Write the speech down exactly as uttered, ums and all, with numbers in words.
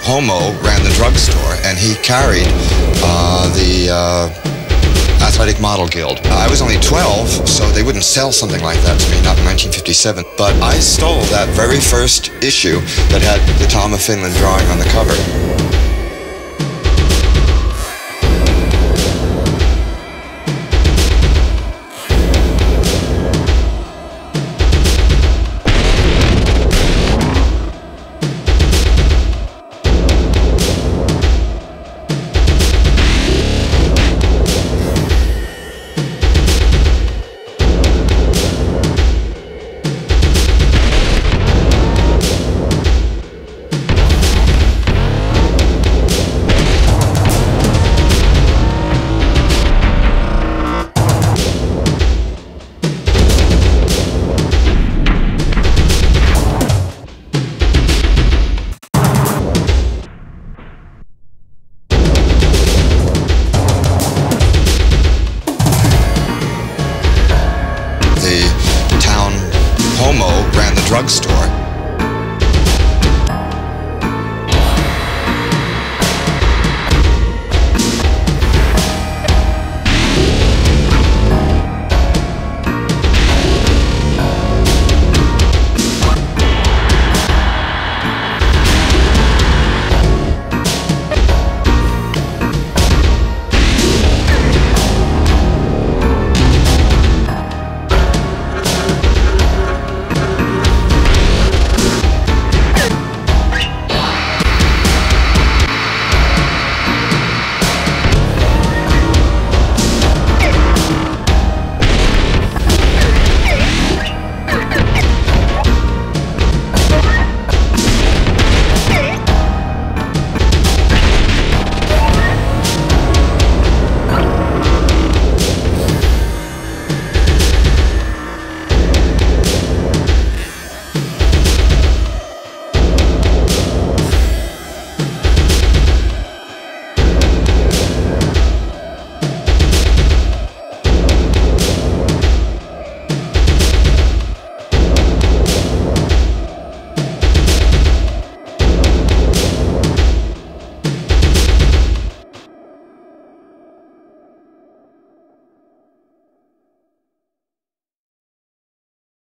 Homo ran the drugstore, and he carried uh, the uh, Athletic Model Guild. I was only twelve, so they wouldn't sell something like that to me, not in nineteen fifty-seven. But I stole that very first issue that had the Tom of Finland drawing on the cover.